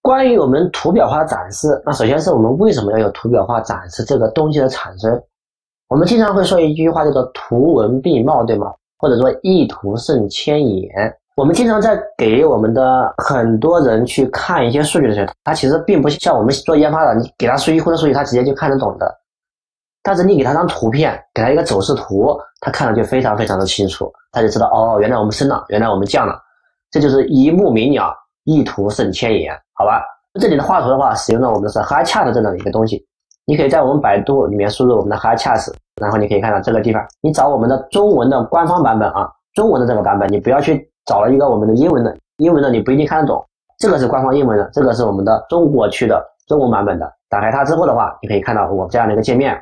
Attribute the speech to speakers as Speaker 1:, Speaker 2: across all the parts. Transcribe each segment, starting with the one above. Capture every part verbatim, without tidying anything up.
Speaker 1: 关于我们图表化的展示，那首先是我们为什么要有图表化展示这个东西的产生？我们经常会说一句话叫做图文并茂，对吗？或者说一图胜千言。我们经常在给我们的很多人去看一些数据的时候，他其实并不像我们做研发的，你给他数据库的数据，他直接就看得懂的。但是你给他张图片，给他一个走势图，他看了就非常非常的清楚，他就知道哦，原来我们升了，原来我们降了，这就是一目了然，一图胜千言，好吧？这里的画图的话，使用了我们的是 HiChat 这样的一个东西，你可以在我们百度里面输入我们的 HiChat， 然后你可以看到这个地方，你找我们的中文的官方版本啊，中文的这个版本，你不要去找了一个我们的英文的，英文的你不一定看得懂，这个是官方英文的，这个是我们的中国区的中文版本的。打开它之后的话，你可以看到我这样的一个界面，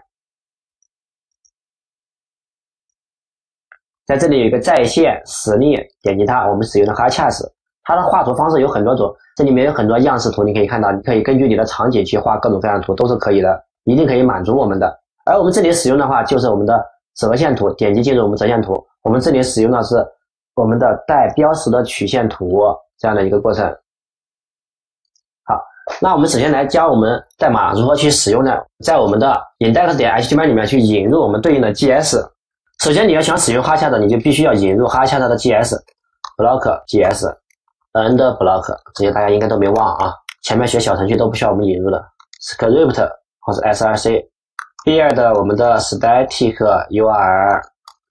Speaker 1: 在这里有一个在线实例，点击它，我们使用的 HiChat， 它的画图方式有很多种，这里面有很多样式图，你可以看到，你可以根据你的场景去画各种各样的图，都是可以的，一定可以满足我们的。而我们这里使用的话，就是我们的折线图，点击进入我们折线图，我们这里使用的是我们的带标识的曲线图这样的一个过程。好，那我们首先来教我们代码如何去使用呢？在我们的 index 点 H T M L 里面去引入我们对应的 G S。首先你要想使用 HiChat， 你就必须要引入 HiChat 的 G S block G S and block， 这些大家应该都没忘啊，前面学小程序都不需要我们引入的 script 或者 S R C build 我们的 static U R L。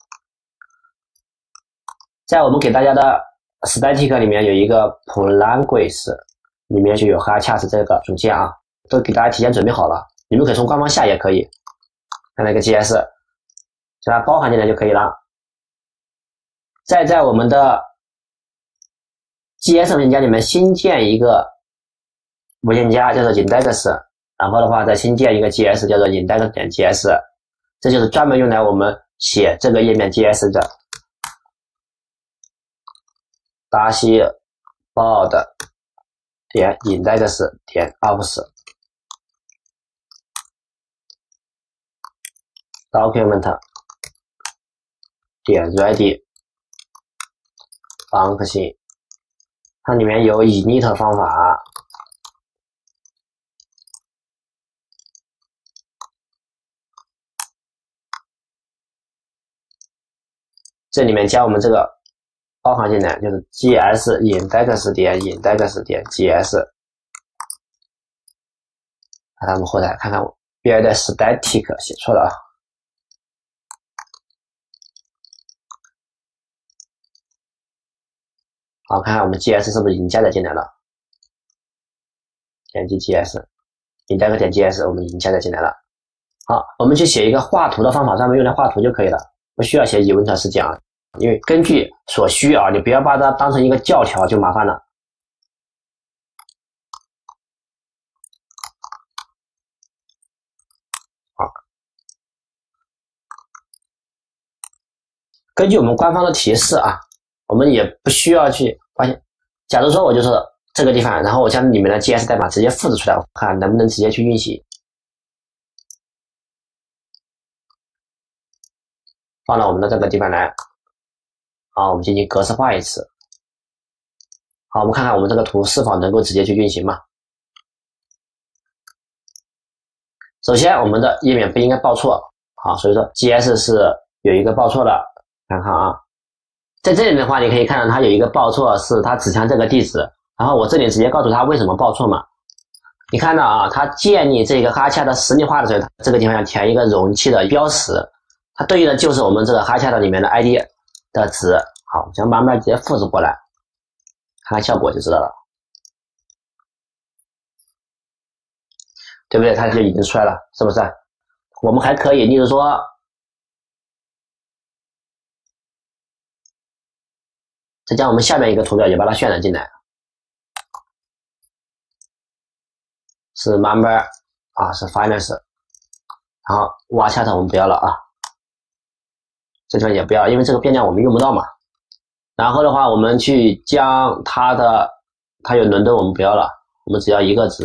Speaker 1: 在我们给大家的 static 里面有一个 language， 里面就有 HiChat 这个组件啊，都给大家提前准备好了，你们可以从官方下也可以，看那个 G S， 把它包含进来就可以了。再在我们的 G S 文件夹里面新建一个文件夹叫做 index， 然后的话再新建一个 G S 叫做 index 点 G S， 这就是专门用来我们写这个页面 G S 的。dashboard 点 index 点 ops document 点 ready function， 它里面有 init 方法，这里面加我们这个包含进来，就是 gs index 点 index 点 gs， 把它们后台看看我 build static 写错了啊。好，看看我们 G S 是不是已经加载进来了？点击 G S index 点 G S， 我们已经加载进来了。好，我们去写一个画图的方法，专门用来画图就可以了，不需要写疑问特式讲，因为根据所需啊，你不要把它当成一个教条就麻烦了。好，根据我们官方的提示啊，我们也不需要去发现，假如说我就是这个地方，然后我将里面的 G S 代码直接复制出来，我看能不能直接去运行。放到我们的这个地方来，好，我们进行格式化一次。好，我们看看我们这个图是否能够直接去运行嘛？首先，我们的页面不应该报错，好，所以说 G S 是有一个报错的，看看啊。在这里的话，你可以看到它有一个报错，是它指向这个地址，然后我这里直接告诉它为什么报错嘛。你看到啊，它建立这个HiChat的实例化的时候，这个地方要填一个容器的标识，它对应的就是我们这个HiChat里面的 I D 的值。好，将慢慢直接复制过来，看看效果就知道了，对不对？它就已经出来了，是不是？我们还可以，例如说，再将我们下面一个图表也把它渲染进来，是 member 啊，是 finance， 然后挖 chat 我们不要了啊，这地方也不要，因为这个变量我们用不到嘛。然后的话，我们去将它的，它有伦敦我们不要了，我们只要一个值，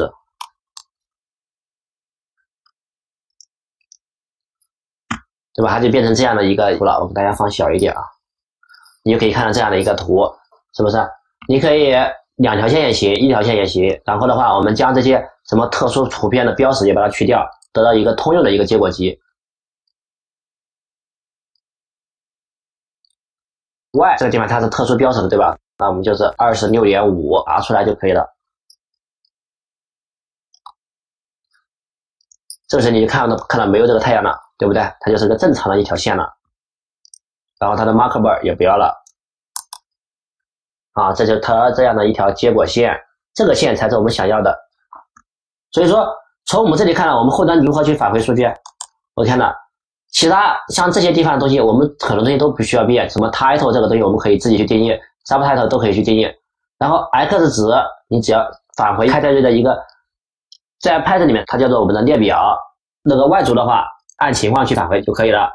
Speaker 1: 对吧？它就变成这样的一个图了。我给大家放小一点啊，你就可以看到这样的一个图，是不是？你可以两条线也行，一条线也行。然后的话，我们将这些什么特殊图片的标识也把它去掉，得到一个通用的一个结果集。Y 这个地方它是特殊标识的，对吧？那我们就是 二十六点五 拿出来就可以了。这时你就看到看到没有这个太阳了，对不对？它就是个正常的一条线了。然后它的 marker bar 也不要了。啊，这就是它这样的一条结果线，这个线才是我们想要的。所以说，从我们这里看了，我们后端如何去返回数据？我看到，其他像这些地方的东西，我们很多东西都不需要变。什么 title 这个东西，我们可以自己去定义 ，subtitle 都可以去定义。然后 x 值，你只要返回开泰瑞的一个，在 Python 里面它叫做我们的列表。那个 Y 轴的话，按情况去返回就可以了。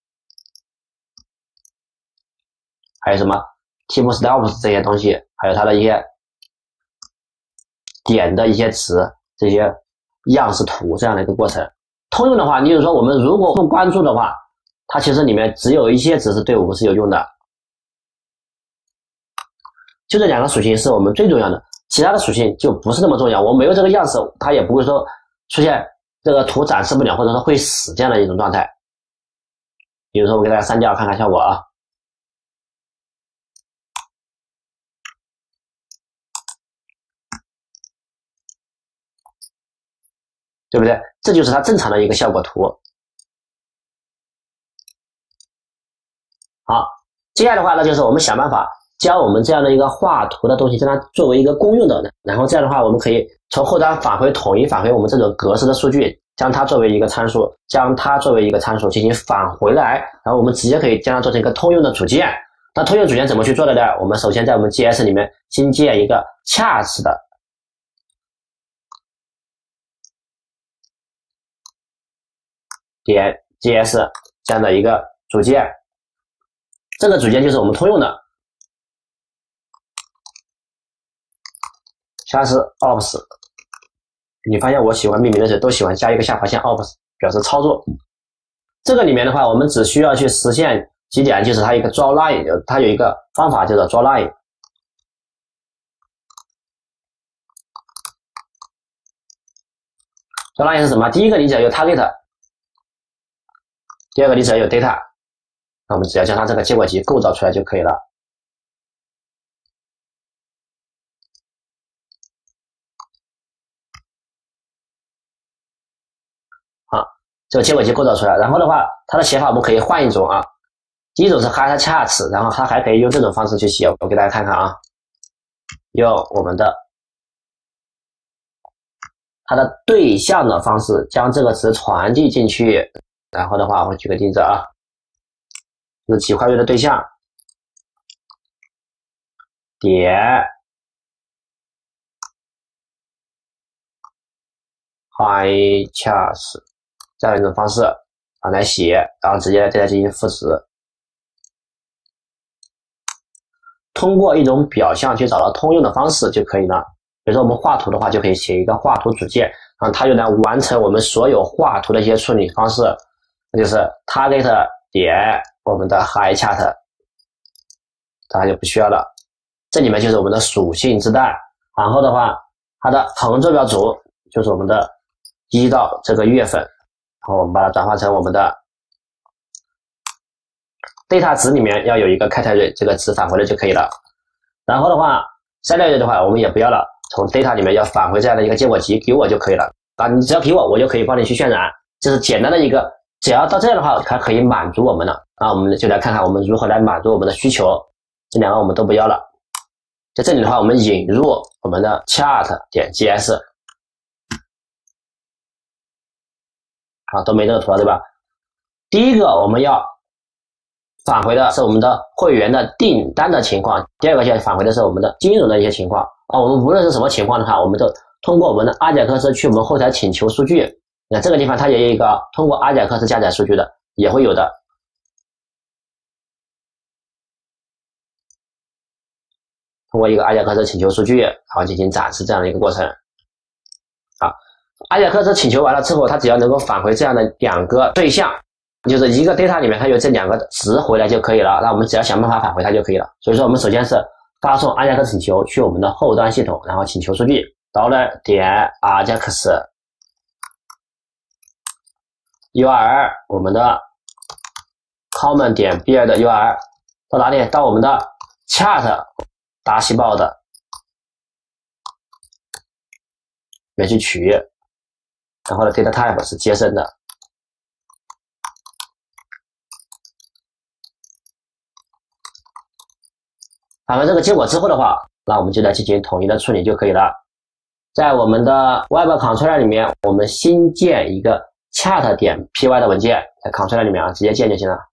Speaker 1: 还有什么？Team stops 这些东西，还有它的一些点的一些词，这些样式图这样的一个过程。通用的话，你比如说我们如果不关注的话，它其实里面只有一些值是对我们是有用的。就这两个属性是我们最重要的，其他的属性就不是那么重要。我没有这个样式，它也不会说出现这个图展示不了，或者说会死这样的一种状态。比如说我给大家删掉看看效果啊。对不对？这就是它正常的一个效果图。好，接下来的话，那就是我们想办法将我们这样的一个画图的东西，将它作为一个公用的，然后这样的话，我们可以从后端返回统一返回我们这种格式的数据，将它作为一个参数，将它作为一个参数进行返回来，然后我们直接可以将它做成一个通用的组件。那通用组件怎么去做的呢？我们首先在我们 G S 里面新建一个 charts 的。点 G S 这样的一个组件，这个组件就是我们通用的 charts ops。你发现我喜欢命名的时候都喜欢加一个下划线 ops 表示操作。这个里面的话，我们只需要去实现几点，就是它一个 draw line， 它有一个方法叫做 draw line。draw line 是什么？第一个你只要有 target。第二个你只要有 data， 那我们只要将它这个结果集构造出来就可以了。好，这个结果集构造出来，然后的话，它的写法我们可以换一种啊。第一种是 hash charts， 然后它还可以用这种方式去写，我给大家看看啊。用我们的它的对象的方式将这个词传递进去。然后的话，我举个例子啊，是企划率的对象点 high charts 这样一种方式啊来写，然后直接对它进行赋值。通过一种表象去找到通用的方式就可以了。比如说我们画图的话，就可以写一个画图组件，然后它就能完成我们所有画图的一些处理方式。那就是 target 点我们的 high chart， 它就不需要了。这里面就是我们的属性字带，然后的话，它的横坐标组就是我们的一到这个月份，然后我们把它转化成我们的 data 值里面要有一个开泰瑞这个值返回了就可以了。然后的话，三六月的话我们也不要了，从 data 里面要返回这样的一个结果集给我就可以了啊，你只要给我，我就可以帮你去渲染，这是简单的一个。只要到这样的话，它可以满足我们了啊！我们就来看看我们如何来满足我们的需求。这两个我们都不要了。在这里的话，我们引入我们的 chart 点 G S， 啊，都没这个图了，对吧？第一个我们要返回的是我们的会员的订单的情况，第二个就返回的是我们的金融的一些情况啊。我们无论是什么情况的话，我们都通过我们的阿贾克斯去我们后台请求数据。那这个地方它也有一个通过阿贾克斯加载数据的，也会有的。通过一个阿贾克斯请求数据，然后进行展示这样的一个过程。啊，阿贾克斯请求完了之后，它只要能够返回这样的两个对象，就是一个 data 里面它有这两个值回来就可以了。那我们只要想办法返回它就可以了。所以说我们首先是发送 AJAX 请求去我们的后端系统，然后请求数据 dollar 点 AJAX U R L 我们的 common 点 build U R L 到哪里？到我们的 chat 大细胞的里面去取，然后呢 data type 是接生的。返回这个结果之后的话，那我们就来进行统一的处理就可以了。在我们的 Web Controller 里面，我们新建一个 chat 点 py 的文件，在 Controller 里面啊，直接建就行了。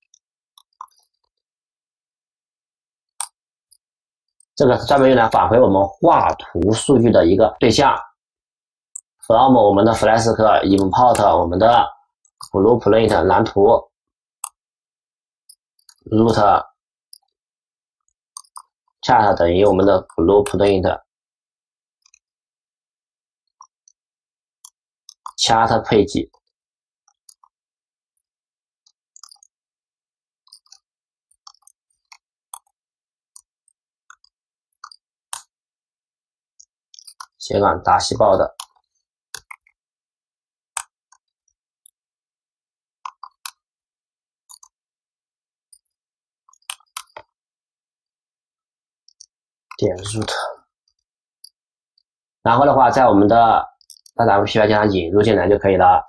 Speaker 1: 这个是专门用来返回我们画图数据的一个对象。from 我们的 Flask import 我们的 blueprint 蓝图 root chat 等于我们的 blueprint chat 配置，斜杠大细胞的点 root， 然后的话，在我们的把咱们 P Y 将它引入进来就可以了。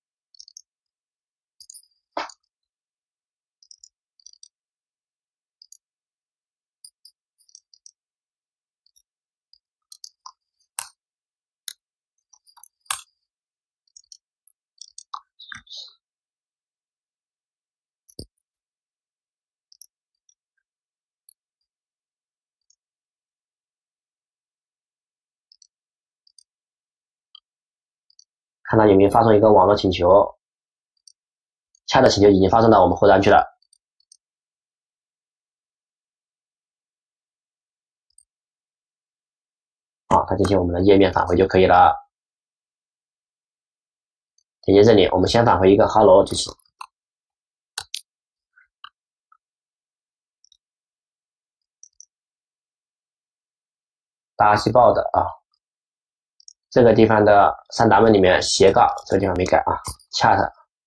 Speaker 1: 看它有没有发送一个网络请求，chat 请求已经发送到我们后端去了。好，它进行我们的页面返回就可以了。点击这里，我们先返回一个 hello 就行。大细胞的啊，这个地方的三 W 里面斜杠这个地方没改啊 ，chat，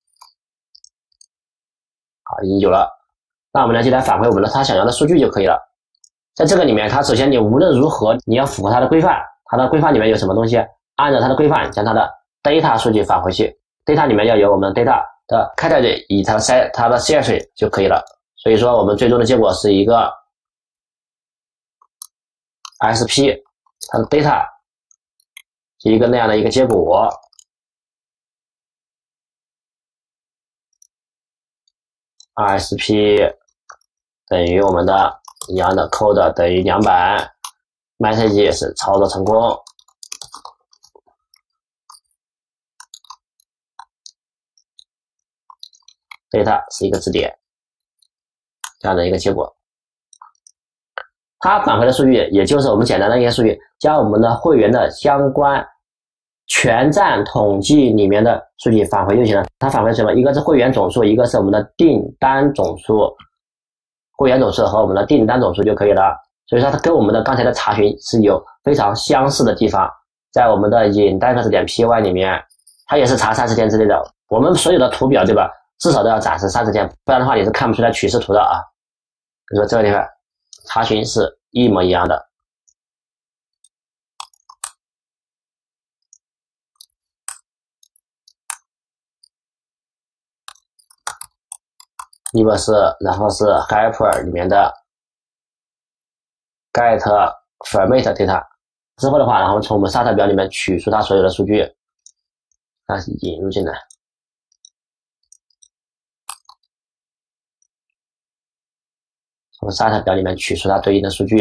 Speaker 1: 好，已经有了。那我们呢就来返回我们的他想要的数据就可以了。在这个里面，它首先你无论如何你要符合它的规范，它的规范里面有什么东西？按照它的规范将它的 data 数据返回去 ，data 里面要有我们 data 的 category 以它的 set 它的 series 就可以了。所以说我们最终的结果是一个 S P， 它的 data 是一个那样的一个结果。S P 等于我们的一样的 code 等于两百 ，message 是操作成功。data 是一个字典，这样的一个结果。它返回的数据，也就是我们简单的一些数据，将我们的会员的相关全站统计里面的数据返回就行了。它返回什么？一个是会员总数，一个是我们的订单总数，会员总数和我们的订单总数就可以了。所以说它跟我们的刚才的查询是有非常相似的地方。在我们的index 点 py 里面，它也是查三十天之类的。我们所有的图表对吧，至少都要展示三十天，不然的话你是看不出来趋势图的啊。比如说这个地方查询是一模一样的。一个是，然后是 helper 里面的 get format data 之后的话，然后从我们 stat 表里面取出它所有的数据，它是引入进来。从 stat 表里面取出它对应的数据。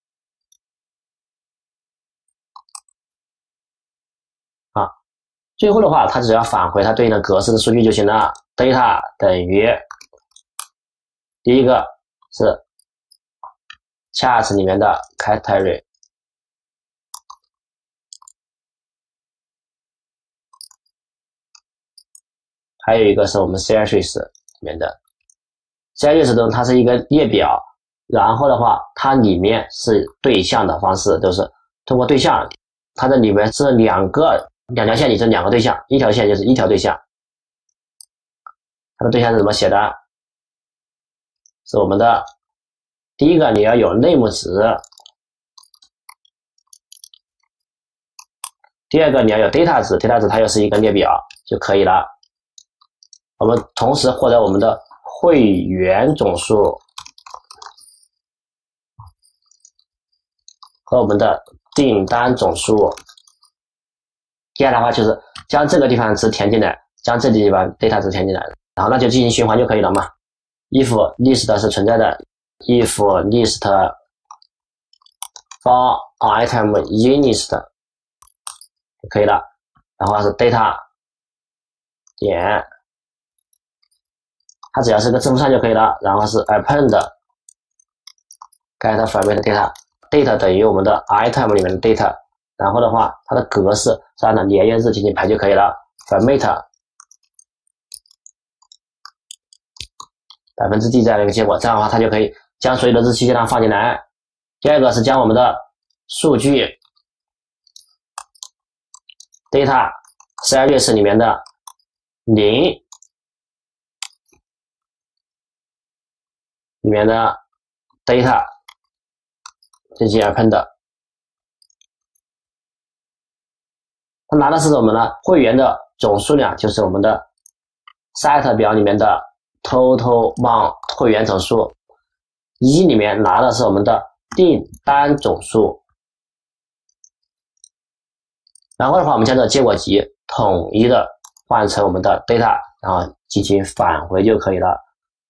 Speaker 1: 啊，最后的话，它只要返回它对应的格式的数据就行了。data 等于第一个是 chat 里面的 category， 还有一个是我们 series 里面的 series 中，它是一个列表， 然后的话，它里面是对象的方式，就是通过对象，它这里面是两个两条线，里是两个对象，一条线就是一条对象。它的对象是怎么写的？是我们的第一个，你要有 name 值；第二个，你要有 data 值 ，data 值它又是一个列表就可以了。我们同时获得我们的会员总数和我们的订单总数。接下来的话就是将这个地方值填进来，将这个地方 data 值填进来，然后那就进行循环就可以了嘛。if list 是存在的 ，if list for item in list 就可以了。然后是 data 点，它只要是个字符串就可以了。然后是 append get format data data 等于我们的 item 里面的 data。然后的话，它的格式是按照年月日进行排就可以了。format 百分之 d 这样的一个结果，这样的话它就可以将所有的日期这样放进来。第二个是将我们的数据 data 十二月是里面的零里面的 data 进行 append。它拿的是我们的会员的总数量，就是我们的 set 表里面的 total amount 会员总数，一里面拿的是我们的订单总数。然后的话，我们将这个结果集统一的换成我们的 data， 然后进行返回就可以了。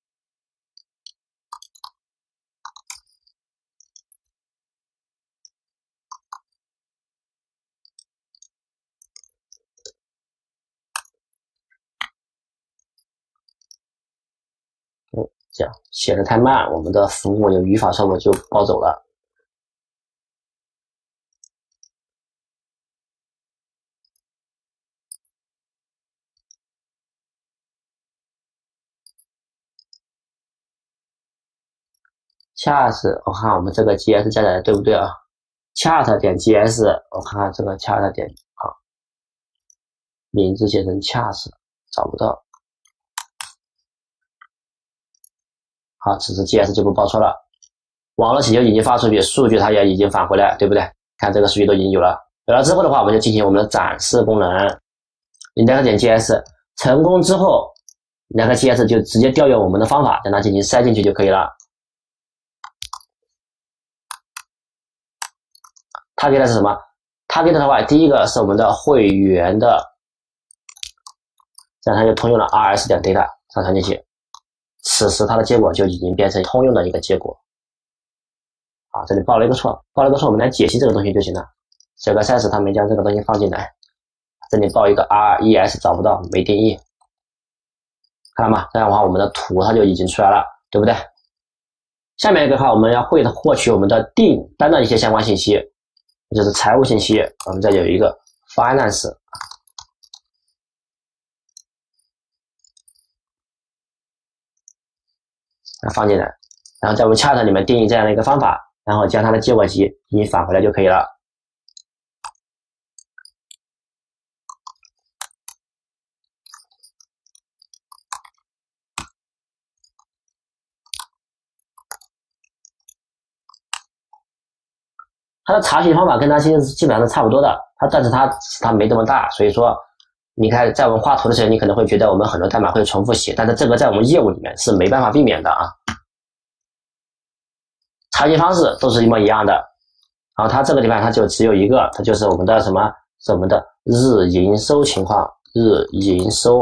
Speaker 1: 这样写的太慢，我们的服务有语法错误就暴走了。chart 我看我们这个 G S 加载的对不对啊 ？chart 点 G S 我看看这个 chart 点啊，名字写成 chart 找不到。好，此时 G S 就不报错了。网络请求已经发出去，数据它也已经返回来，对不对？看这个数据都已经有了。有了之后的话，我们就进行我们的展示功能。index 点 G S 成功之后，那个 G S 就直接调用我们的方法，让它进行塞进去就可以了。它给的是什么？它给的话，第一个是我们的会员的，这样它就通用了 R S 点 data 上传进去。此时它的结果就已经变成通用的一个结果。啊，这里报了一个错，报了一个错，我们来解析这个东西就行了。这个 size 它没将这个东西放进来，这里报一个 R E S 找不到，没定义，看到吗？这样的话，我们的图它就已经出来了，对不对？下面一个的话，我们要会获取我们的订单的一些相关信息，就是财务信息。我们这里有一个 finance。放进来，然后在我们 chart 里面定义这样的一个方法，然后将它的结果集进行返回来就可以了。它的查询方法跟它其实基本上是差不多的，它但是它它没这么大，所以说你看在我们画图的时候，你可能会觉得我们很多代码会重复写，但是这个在我们业务里面是没办法避免的啊。查询方式都是一模一样的，然后它这个地方它就只有一个，它就是我们的什么？是我们的日营收情况，日营收。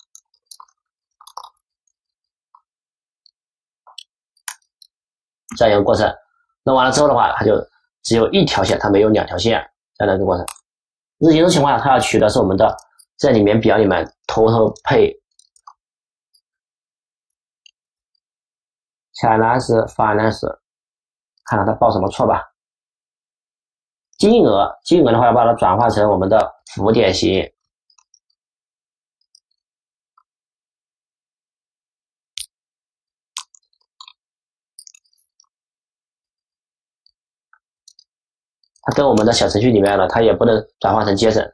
Speaker 1: 这样一个过程。弄完了之后的话，它就只有一条线，它没有两条线这样的一个过程。日营收情况，它要取的是我们的这里面表里面 total pay， 下来是 finance， 看看它报什么错吧。金额，金额的话要把它转化成我们的浮点型。 它跟我们的小程序里面呢，它也不能转换成 JSON，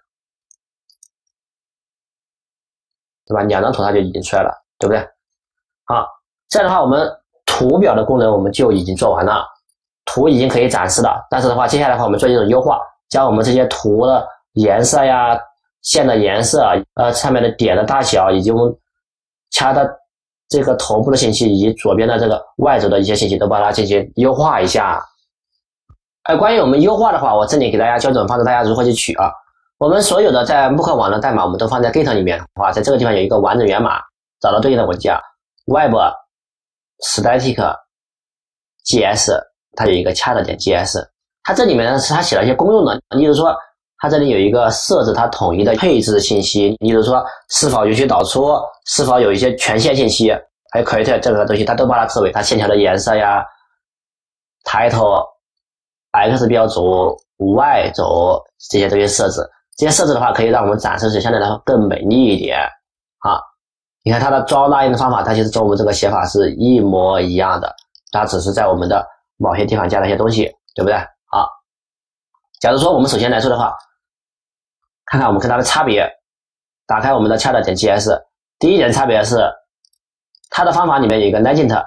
Speaker 1: 对吧？两张图它就已经出来了，对不对？好，这样的话，我们图表的功能我们就已经做完了，图已经可以展示了。但是的话，接下来的话，我们做一种优化，将我们这些图的颜色呀、线的颜色、呃上面的点的大小，以及我们掐的这个头部的信息，以及左边的这个 Y 轴的一些信息，都把它进行优化一下。而关于我们优化的话，我这里给大家教种方式，大家如何去取啊？我们所有的在慕课网的代码，我们都放在 Git 里面的话，在这个地方有一个完整源码，找到对应的文件 ，Web Static J S， 它有一个 chat 点 J S， 它这里面呢是它写了一些公用的，例如说它这里有一个设置它统一的配置信息，例如说是否允许导出，是否有一些权限信息，还有 create 这个东西，它都把它设为它线条的颜色呀 ，title。X 标轴、Y 轴这些东西设置，这些设置的话可以让我们展示时相对来说更美丽一点啊。你看它的 draw line 的方法，它其实跟我们这个写法是一模一样的，它只是在我们的某些地方加了一些东西，对不对？好，假如说我们首先来说的话，看看我们跟它的差别。打开我们的 chat 点 J S， 第一点差别是它的方法里面有一个 legend。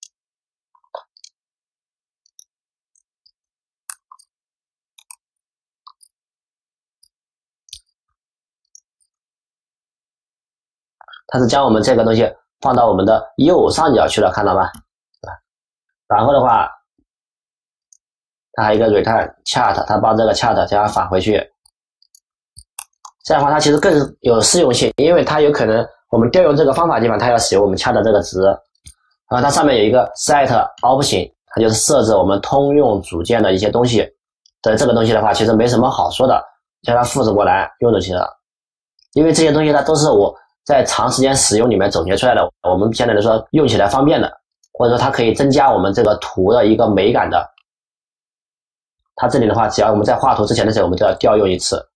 Speaker 1: 它是将我们这个东西放到我们的右上角去了，看到吧？然后的话，它还有一个 return chat， 它把这个 chat 将它返回去。这样的话，它其实更有适用性，因为它有可能我们调用这个方法的地方，它要使用我们 chat 这个值。然后它上面有一个 set option， 它就是设置我们通用组件的一些东西。的这个东西的话，其实没什么好说的，将它复制过来用就行了。因为这些东西呢，都是我在长时间使用里面总结出来的，我们相对来说用起来方便的，或者说它可以增加我们这个图的一个美感的。它这里的话，只要我们在画图之前的时候，我们都要调用一次，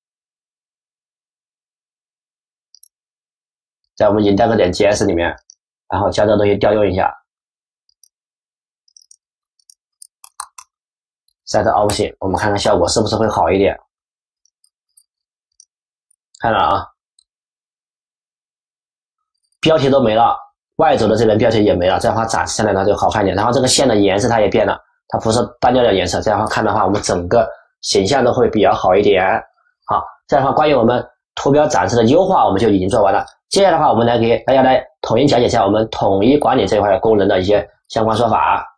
Speaker 1: 在我们 index 点 J S 里面，然后将这个东西调用一下 ，set option， 我们看看效果是不是会好一点。看了啊。标题都没了 ，Y 轴的这边标题也没了，这样的话展示下来呢就好看一点。然后这个线的颜色它也变了，它不是单调的颜色，这样的话看的话，我们整个形象都会比较好一点。好，这样的话关于我们图标展示的优化我们就已经做完了。接下来的话，我们来给大家来统一讲解一下我们统一管理这一块功能的一些相关说法。